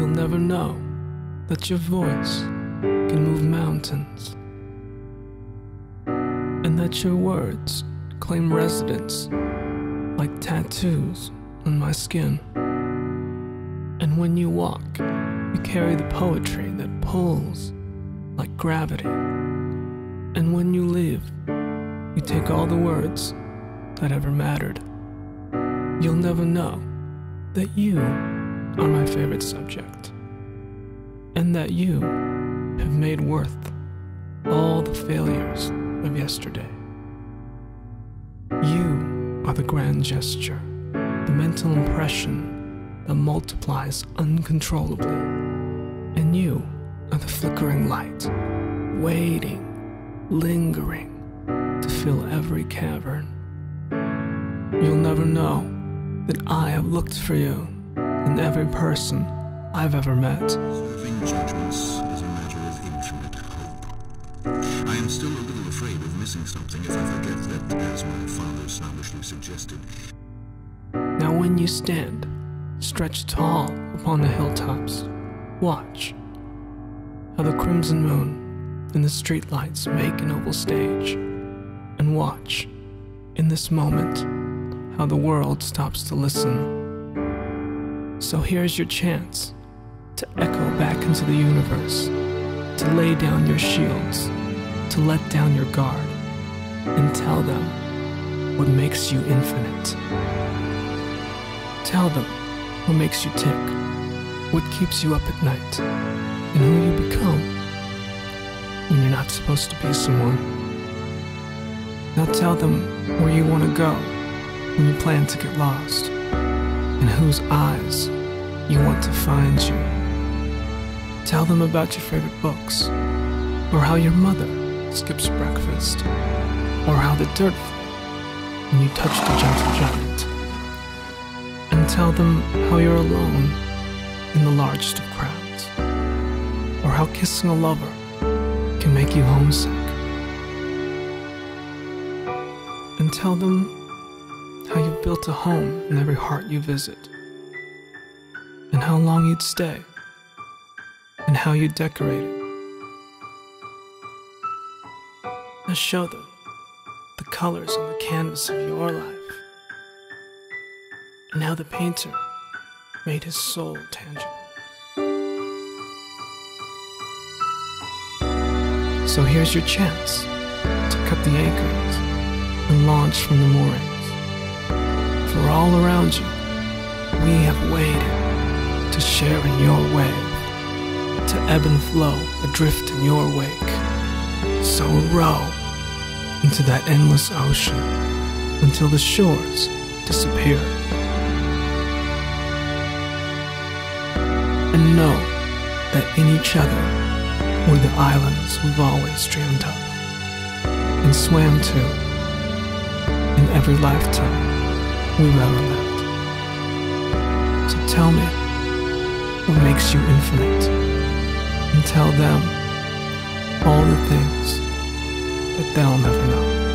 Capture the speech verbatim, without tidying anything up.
You'll never know that your voice can move mountains, and that your words claim residence like tattoos on my skin. And when you walk, you carry the poetry that pulls like gravity. And when you leave, you take all the words that ever mattered. You'll never know that you are my favorite subject, and that you have made worth all the failures of yesterday. You are the grand gesture, the mental impression that multiplies uncontrollably. And you are the flickering light, waiting, lingering to fill every cavern. You'll never know that I have looked for you in every person I've ever met. Serving judgments is a matter of infinite hope. I am still a little afraid of missing something if I forget that, as my father snobbishly suggested. Now when you stand, stretched tall upon the hilltops, watch how the crimson moon and the streetlights make an oval stage, and watch, in this moment, how the world stops to listen. So here's your chance to echo back into the universe, to lay down your shields, to let down your guard, and tell them what makes you infinite. Tell them what makes you tick, what keeps you up at night, and who you become when you're not supposed to be someone. Now tell them where you want to go when you plan to get lost, and whose eyes you want to find you. Tell them about your favorite books, or how your mother skips breakfast, or how the dirt flew when you touched a gentle giant. And tell them how you're alone in the largest of crowds, or how kissing a lover can make you homesick. And tell them how you've built a home in every heart you visit, and how long you'd stay, and how you'd decorate it. Now show them the colors on the canvas of your life, and how the painter made his soul tangible. So here's your chance to cut the anchors and launch from the moorings. For all around you, we have waited to share in your wave, to ebb and flow adrift in your wake. So row into that endless ocean until the shores disappear. And know that in each other we're the islands we've always dreamed of and swam to in every lifetime we've ever lived. So tell me what makes you infinite, and tell them all the things that they'll never know.